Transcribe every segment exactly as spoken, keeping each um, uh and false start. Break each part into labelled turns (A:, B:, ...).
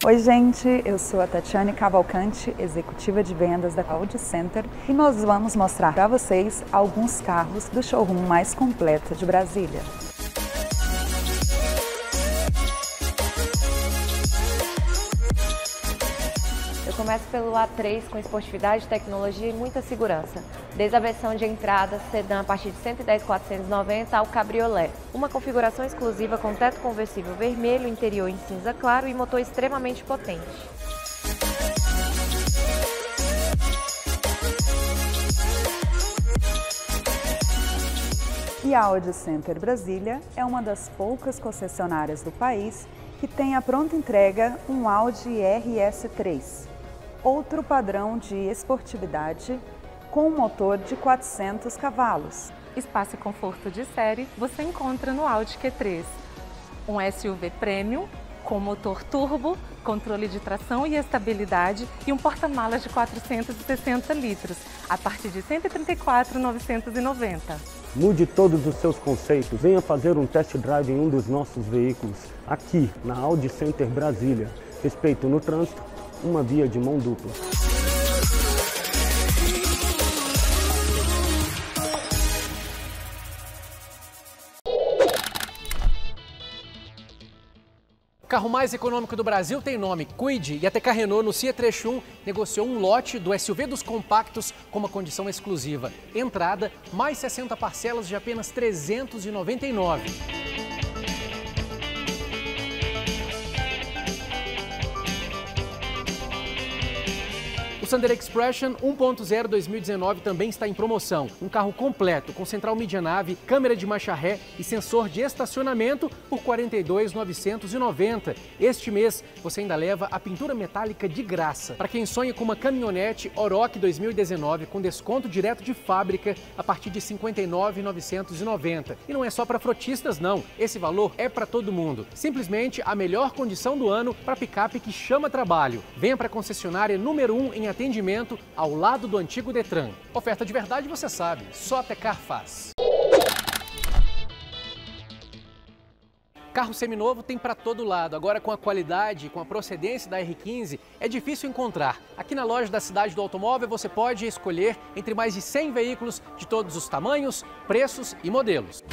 A: Oi gente, eu sou a Tatiane Cavalcante, executiva de vendas da Audi Center, e nós vamos mostrar para vocês alguns carros do showroom mais completo de Brasília.
B: Eu começo pelo A três com esportividade, tecnologia e muita segurança. Desde a versão de entrada, sedã a partir de cento e dez mil quatrocentos e noventa ao cabriolé. Uma configuração exclusiva com teto conversível vermelho, interior em cinza claro e motor extremamente potente.
A: E a Audi Center Brasília é uma das poucas concessionárias do país que tem a pronta entrega um Audi R S três. Outro padrão de esportividade com um motor de quatrocentos cavalos.
C: Espaço e conforto de série você encontra no Audi Q três. Um S U V Premium com motor turbo, controle de tração e estabilidade e um porta-malas de quatrocentos e sessenta litros, a partir de cento e trinta e quatro mil novecentos e noventa.
D: Mude todos os seus conceitos. Venha fazer um test drive em um dos nossos veículos, aqui na Audi Center Brasília. Respeito no trânsito, uma via de mão dupla.
E: O carro mais econômico do Brasil tem nome, Kwid, e a T K Renault no Cia Trecho um negociou um lote do S U V dos compactos com uma condição exclusiva. Entrada, mais sessenta parcelas de apenas trezentos e noventa e nove reais. O Thunder Expression um ponto zero dois mil e dezenove também está em promoção. Um carro completo, com central mídia-nave, câmera de marcha ré e sensor de estacionamento por quarenta e dois mil novecentos e noventa reais. Este mês você ainda leva a pintura metálica de graça. Para quem sonha com uma caminhonete Oroch dois mil e dezenove com desconto direto de fábrica a partir de cinquenta e nove mil novecentos e noventa reais. E não é só para frotistas não, esse valor é para todo mundo. Simplesmente a melhor condição do ano para picape que chama trabalho. Venha para a concessionária número um em atendimento ao lado do antigo Detran. Oferta de verdade você sabe, só a Tecar faz. Carro seminovo tem para todo lado, agora com a qualidade, com a procedência da R quinze, é difícil encontrar. Aqui na loja da Cidade do Automóvel você pode escolher entre mais de cem veículos de todos os tamanhos, preços e modelos.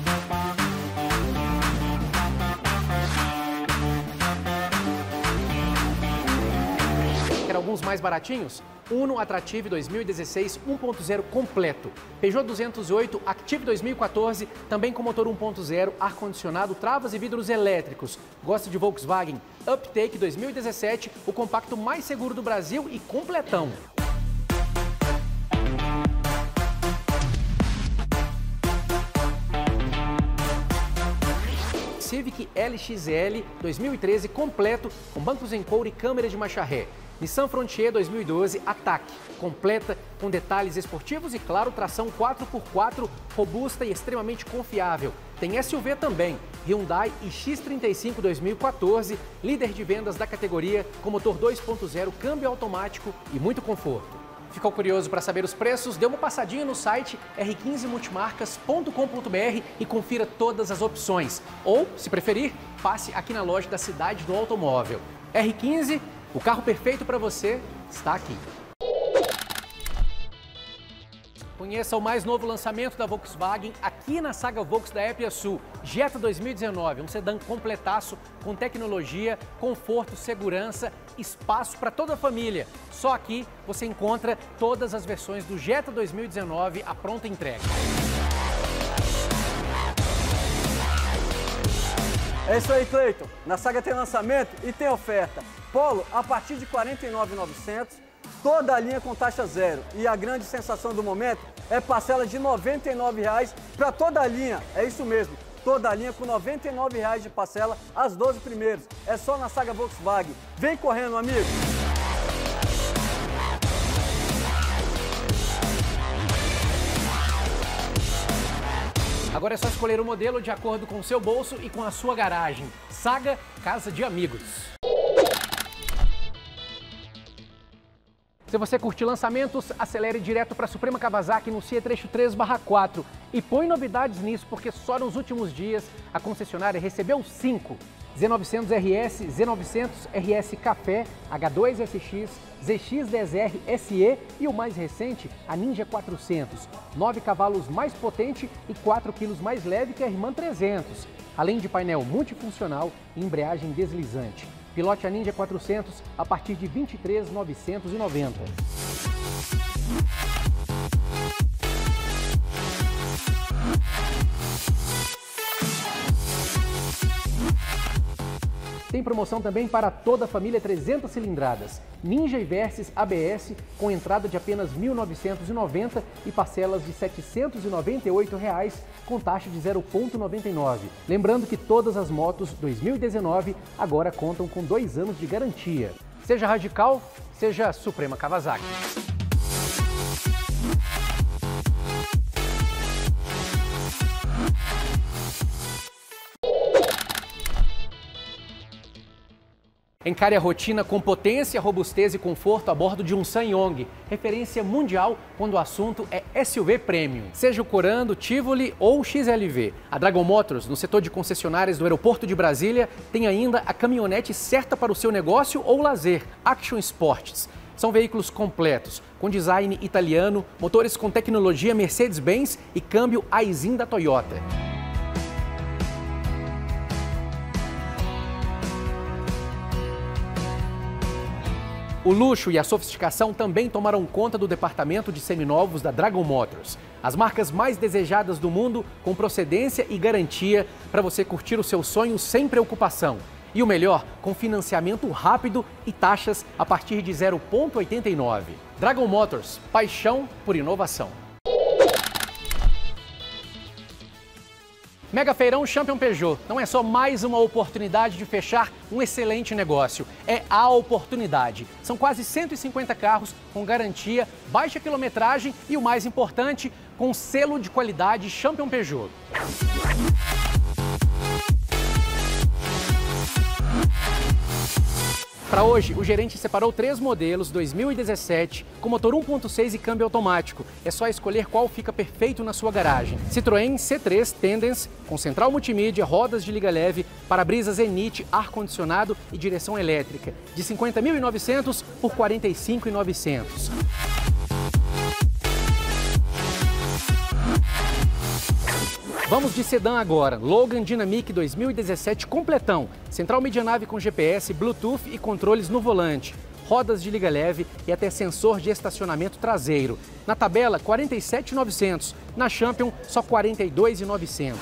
E: Quer alguns mais baratinhos? Uno Attractive dois mil e dezesseis um ponto zero completo. Peugeot duzentos e oito Active dois mil e quatorze, também com motor um ponto zero, ar-condicionado, travas e vidros elétricos. Gosta de Volkswagen? Uptake dois mil e dezessete, o compacto mais seguro do Brasil e completão. Civic L X L dois mil e treze completo, com bancos em couro e câmera de marcha ré. Nissan Frontier dois mil e doze Ataque, completa, com detalhes esportivos e, claro, tração quatro por quatro, robusta e extremamente confiável. Tem S U V também, Hyundai i X trinta e cinco dois mil e quatorze, líder de vendas da categoria, com motor dois ponto zero, câmbio automático e muito conforto. Ficou curioso para saber os preços? Dê uma passadinha no site r quinze multimarcas ponto com ponto br e confira todas as opções. Ou, se preferir, passe aqui na loja da Cidade do Automóvel. R quinze, o carro perfeito para você está aqui. Conheça o mais novo lançamento da Volkswagen aqui na Saga Volks da Epiasul. Jetta dois mil e dezenove, um sedã completaço com tecnologia, conforto, segurança, espaço para toda a família. Só aqui você encontra todas as versões do Jetta dois mil e dezenove à pronta entrega.
F: É isso aí, Cleiton. Na Saga tem lançamento e tem oferta. Polo a partir de quarenta e nove mil e novecentos reais. Toda a linha com taxa zero. E a grande sensação do momento é parcela de noventa e nove reais para toda a linha. É isso mesmo, toda a linha com noventa e nove reais de parcela, as doze primeiros. É só na Saga Volkswagen. Vem correndo, amigo!
E: Agora é só escolher o modelo de acordo com o seu bolso e com a sua garagem. Saga Casa de Amigos. Se você curte lançamentos, acelere direto para a Suprema Kawasaki no Cia Trecho três barra quatro. E põe novidades nisso, porque só nos últimos dias a concessionária recebeu cinco. Z novecentos R S, Z novecentos R S Café, H dois S X, Z X dez R S E e o mais recente, a Ninja quatrocentos, nove cavalos mais potente e quatro quilos mais leve que a irmã trezentos, além de painel multifuncional e embreagem deslizante. Pilote a Ninja quatrocentos a partir de vinte e três mil novecentos e noventa. Tem promoção também para toda a família trezentas cilindradas. Ninja e Versys A B S com entrada de apenas mil novecentos e noventa e parcelas de setecentos e noventa e oito reais com taxa de zero vírgula noventa e nove. Lembrando que todas as motos dois mil e dezenove agora contam com dois anos de garantia. Seja Radical, seja Suprema Kawasaki. Encare a rotina com potência, robustez e conforto a bordo de um Sanyong, referência mundial quando o assunto é S U V Premium. Seja o Corando, Tivoli ou X L V, a Dragon Motors, no setor de concessionárias do aeroporto de Brasília, tem ainda a caminhonete certa para o seu negócio ou lazer, Action Sports. São veículos completos, com design italiano, motores com tecnologia Mercedes-Benz e câmbio Aisin da Toyota. O luxo e a sofisticação também tomaram conta do departamento de seminovos da Dragon Motors. As marcas mais desejadas do mundo com procedência e garantia para você curtir o seu sonho sem preocupação. E o melhor, com financiamento rápido e taxas a partir de zero vírgula oitenta e nove. Dragon Motors, paixão por inovação. Mega Feirão Champion Peugeot não é só mais uma oportunidade de fechar um excelente negócio, é a oportunidade. São quase cento e cinquenta carros com garantia, baixa quilometragem e o mais importante, com selo de qualidade Champion Peugeot. Para hoje, o gerente separou três modelos dois mil e dezessete com motor um ponto seis e câmbio automático. É só escolher qual fica perfeito na sua garagem. Citroën C três Tendence, com central multimídia, rodas de liga leve, para-brisa Zenith, ar-condicionado e direção elétrica, de cinquenta mil e novecentos por quarenta e cinco mil e novecentos. Vamos de sedã agora. Logan Dynamic dois mil e dezessete completão. Central medianave com G P S, Bluetooth e controles no volante. Rodas de liga leve e até sensor de estacionamento traseiro. Na tabela, quarenta e sete mil e novecentos. Na Champion, só quarenta e dois mil e novecentos.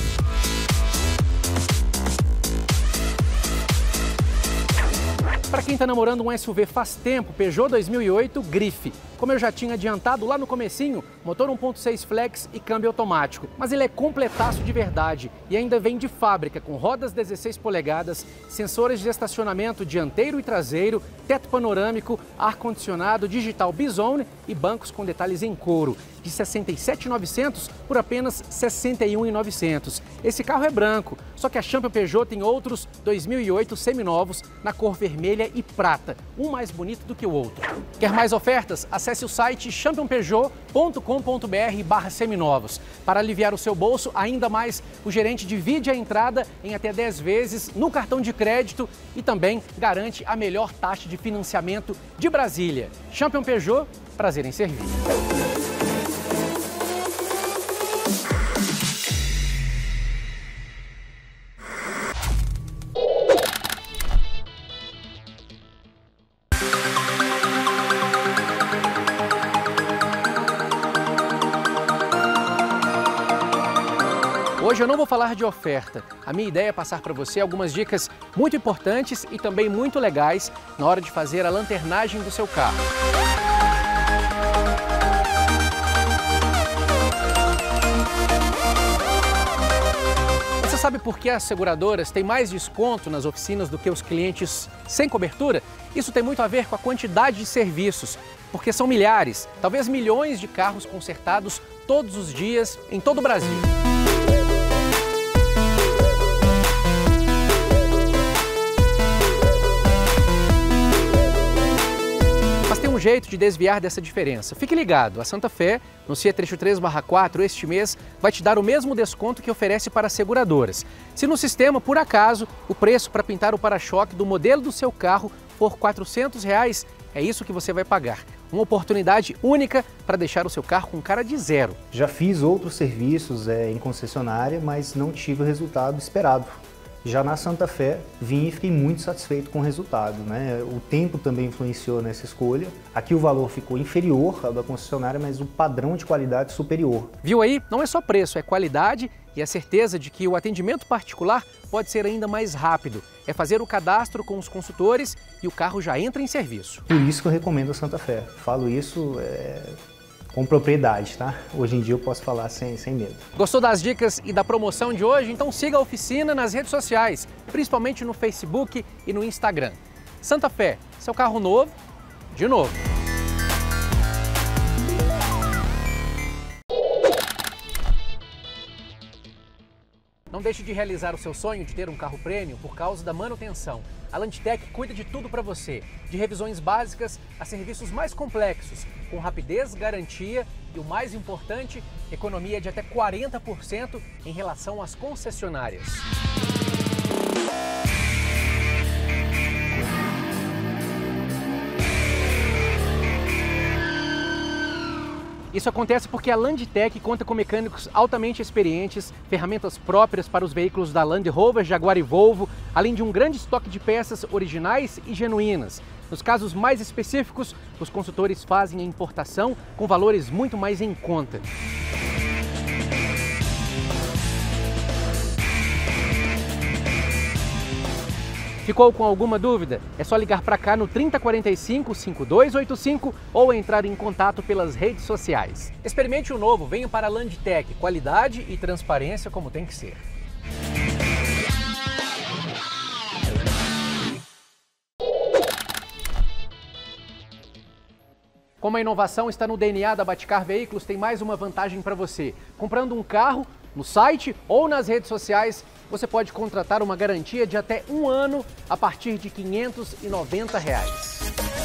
E: Para quem está namorando um S U V faz tempo, Peugeot dois mil e oito Grife. Como eu já tinha adiantado lá no comecinho, motor um ponto seis flex e câmbio automático. Mas ele é completaço de verdade e ainda vem de fábrica com rodas dezesseis polegadas, sensores de estacionamento dianteiro e traseiro, teto panorâmico, ar-condicionado, digital Bizone e bancos com detalhes em couro. De sessenta e sete mil e novecentos por apenas sessenta e um mil e novecentos. Esse carro é branco, só que a Champion Peugeot tem outros dois mil e oito seminovos na cor vermelha e prata, um mais bonito do que o outro. Quer mais ofertas? Acesse o site champion peugeot ponto com ponto br barra seminovos. Para aliviar o seu bolso ainda mais, o gerente divide a entrada em até dez vezes no cartão de crédito e também garante a melhor taxa de financiamento de Brasília. Champion Peugeot, prazer em servir. Hoje eu não vou falar de oferta. A minha ideia é passar para você algumas dicas muito importantes e também muito legais na hora de fazer a lanternagem do seu carro. Você sabe por que as seguradoras têm mais desconto nas oficinas do que os clientes sem cobertura? Isso tem muito a ver com a quantidade de serviços, porque são milhares, talvez milhões de carros consertados todos os dias em todo o Brasil. Um jeito de desviar dessa diferença. Fique ligado, a Santa Fé, no C I A Trecho três barra quatro, este mês, vai te dar o mesmo desconto que oferece para as seguradoras. Se no sistema, por acaso, o preço para pintar o para-choque do modelo do seu carro for quatrocentos reais, é isso que você vai pagar. Uma oportunidade única para deixar o seu carro com cara de zero.
G: Já fiz outros serviços é, em concessionária, mas não tive o resultado esperado. Já na Santa Fé, vim e fiquei muito satisfeito com o resultado, né? O tempo também influenciou nessa escolha. Aqui o valor ficou inferior ao da concessionária, mas o padrão de qualidade superior.
E: Viu aí? Não é só preço, é qualidade e a certeza de que o atendimento particular pode ser ainda mais rápido. É fazer o cadastro com os consultores e o carro já entra em serviço.
G: Por isso que eu recomendo a Santa Fé. Falo isso é... com propriedade, tá? Hoje em dia eu posso falar sem, sem medo.
E: Gostou das dicas e da promoção de hoje? Então siga a oficina nas redes sociais, principalmente no Facebook e no Instagram. Santa Fé, seu carro novo, de novo. Não deixe de realizar o seu sonho de ter um carro premium por causa da manutenção. A Landtech cuida de tudo para você, de revisões básicas a serviços mais complexos, com rapidez, garantia e, o mais importante, economia de até quarenta por cento em relação às concessionárias. Isso acontece porque a Landtech conta com mecânicos altamente experientes, ferramentas próprias para os veículos da Land Rover, Jaguar e Volvo, além de um grande estoque de peças originais e genuínas. Nos casos mais específicos, os consultores fazem a importação com valores muito mais em conta. Ficou com alguma dúvida? É só ligar para cá no trinta quarenta e cinco, cinquenta e dois oitenta e cinco ou entrar em contato pelas redes sociais. Experimente o novo, venha para a Landtech, qualidade e transparência como tem que ser. Como a inovação está no D N A da Baticar Veículos, tem mais uma vantagem para você. Comprando um carro no site ou nas redes sociais, você pode contratar uma garantia de até um ano a partir de quinhentos e noventa reais.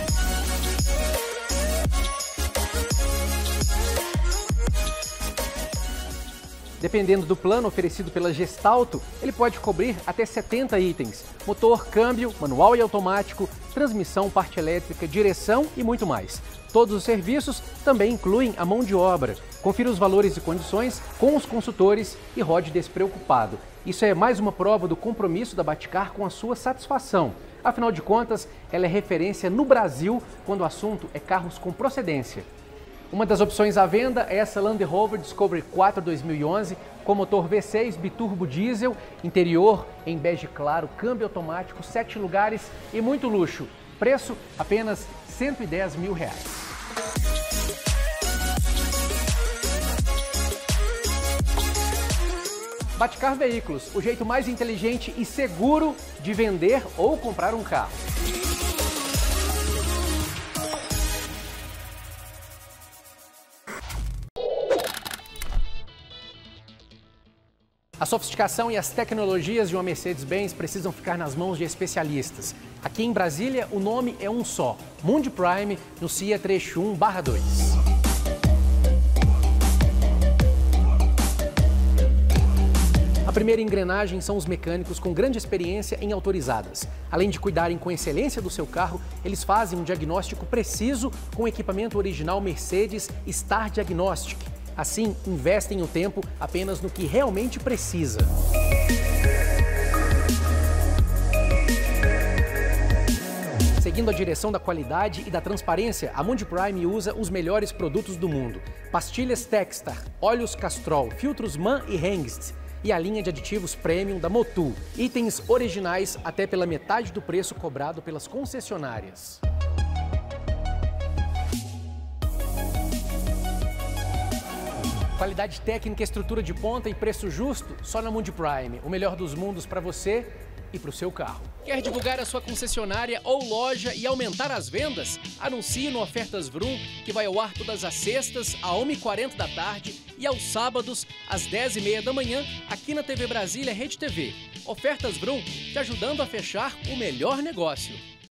E: Dependendo do plano oferecido pela Gestalto, ele pode cobrir até setenta itens. Motor, câmbio, manual e automático, transmissão, parte elétrica, direção e muito mais. Todos os serviços também incluem a mão de obra. Confira os valores e condições com os consultores e rode despreocupado. Isso é mais uma prova do compromisso da Baticar com a sua satisfação. Afinal de contas, ela é referência no Brasil quando o assunto é carros com procedência. Uma das opções à venda é essa Land Rover Discovery quatro dois mil e onze com motor V seis biturbo diesel, interior em bege claro, câmbio automático, sete lugares e muito luxo. Preço apenas cento e dez mil reais. Baticar Veículos, o jeito mais inteligente e seguro de vender ou comprar um carro. A sofisticação e as tecnologias de uma Mercedes-Benz precisam ficar nas mãos de especialistas. Aqui em Brasília, o nome é um só, Mundi Prime, no C I A Trecho um barra dois. A primeira engrenagem são os mecânicos com grande experiência em autorizadas. Além de cuidarem com excelência do seu carro, eles fazem um diagnóstico preciso com o equipamento original Mercedes Star Diagnostic. Assim, investem o tempo apenas no que realmente precisa. Seguindo a direção da qualidade e da transparência, a Mundi Prime usa os melhores produtos do mundo. Pastilhas Techstar, óleos Castrol, filtros MAN e Hengst e a linha de aditivos Premium da Motul. Itens originais até pela metade do preço cobrado pelas concessionárias. Qualidade técnica, estrutura de ponta e preço justo só na Mundi Prime. O melhor dos mundos para você e para o seu carro. Quer divulgar a sua concessionária ou loja e aumentar as vendas? Anuncie no Ofertas Vroom, que vai ao ar todas as sextas, às uma e quarenta da tarde e aos sábados, às dez e meia da manhã, aqui na T V Brasília Rede T V. Ofertas Vroom, te ajudando a fechar o melhor negócio.